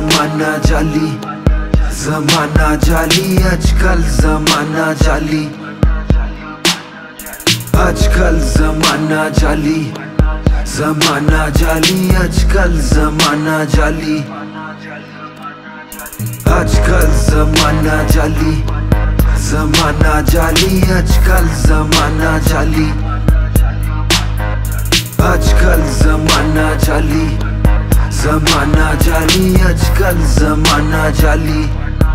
जमाना जाली, जमाना जाली, आजकल जमाना जाली, आजकल जमाना जाली, जमाना जाली, आजकल जमाना जाली, आजकल जमाना जाली, जमाना जाली, आजकल जमाना जाली, आजकल जमाना जाली, जमाना जाली, आजकल जमाना जाली,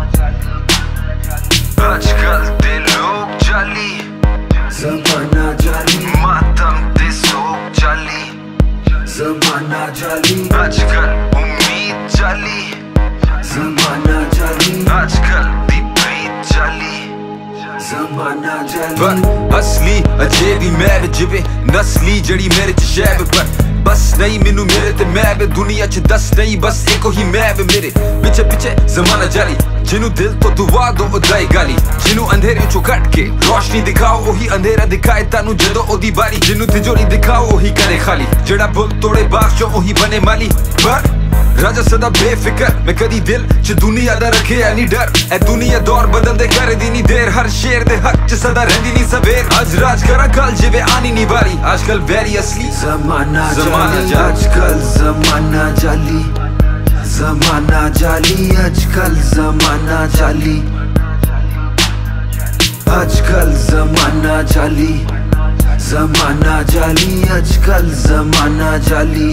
आजकल दे लोग जाली, जमाना जाली, मातम दे सोग जाली, जमाना जाली, आजकल उम्मीद जाली, जमाना जाली, आजकल दी प्रीत जाली, जमाना जाली। पर असली अजे भी मैं जिवे नस्ली जड़ी मेरे च शैब पर बस नहीं मैनू मेरे ते मैं वे दुनिया च दस नहीं बस एको ही मैं वे मेरे पिछे पिछे जमाना जाली जिन्हू दिल तो दुआ दो उदाई गाली जिन्हू अंधेरे चो कट के रोशनी दिखाओ ओही अंधेरा दिखाए तानू जदों ओदी बारी जिन्हू तिजोरी दिखाओ ओही करे खाली जड़ा बुल तोड़े बाग चो ओही बने माली पर राजा सदा बेफिकर मैं कदी दिल च दुनिया दा रखे नहीं डर ए दुनिया दौर बदल दे करे दी नी देर हर शेर दे हक च सदा रहंदी नी सवेर आज राज करा कल जिवे आनी नी बारी आजकल वेरी असली जमाना जाली आजकल जमाना जाली जमाना जाली आजकल जमाना जाली आजकल जमाना जाली जमाना जाली आजकल जमाना जाली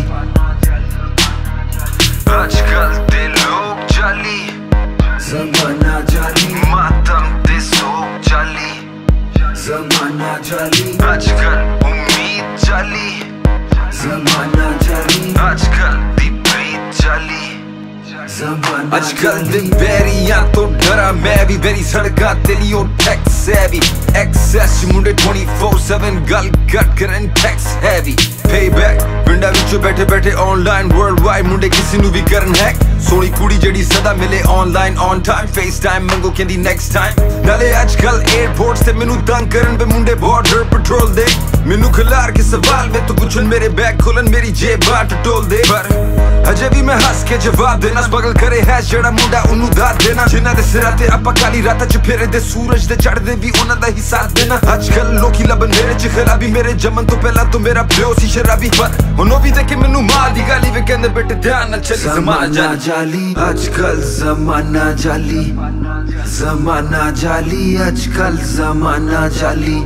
आजकल दे लोग जाली जमाना जाली मातम दे सोग जाली जमाना जाली आजकल उम्मीद जाली जमाना जाली आजकल दी प्रीत जाली आजकल दे वेरियां तो डरा मैं भी वेरी सड़का तेरी ओ टैक्स हैवी एक्सेस मुंडे 24/7 गल कट करन टैक्स हैवी पेबैक पिंडा विच बैठे बैठे ऑनलाइन वर्ल्ड वाइड मुंडे किसी नु भी करन हैक सोनी कुड़ी जड़ी सदा मिले online on time FaceTime मंगो कहंदी नेक्स्ट टाइम नाले आजकल एयरपोर्ट से मेनू तंग करन पे मुंडे बॉर्डर पेट्रोल दे मेनू खिलार के सवाल में तो पुछन मेरे बैग खोलन मेरी जेब बाट टोल दे पर अजे भी मैं हंस के जवाब देना स्ट्रगल करे है जड़ा मुंडा उन्नू दाद देना जिन्ना दे सिरा ते आपा काली राता च फेरे दे सूरज दे चढ़दे भी उन्ना दा ही साथ देना आजकल लोकी लबन मेरे च खराबी मेरे जमन तो पहला तो मेरा प्यो सी शराबी पर हुनो भी देखे मेनू मार दी गाली वे कहंदे बेटे ध्यान नाल चली जमाना जाली आजकल जमाना जाली जमाना जाली आजकल जमाना जाली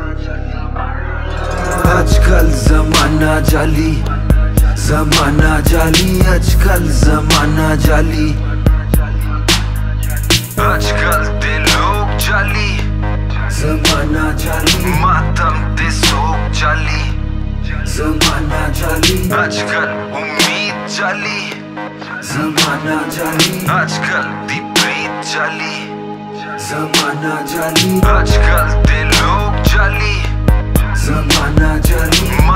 आजकल जमाना जाली जमाना जाली आजकल जमाना जाली आजकल दे लोग जाली जमाना जाली मातम दे सोग जाली जमाना जाली आजकल उम्मीद जाली जमाना जाली आजकल दी प्रीत जाली जमाना जाली आजकल दे लोग जाली जमाना जाली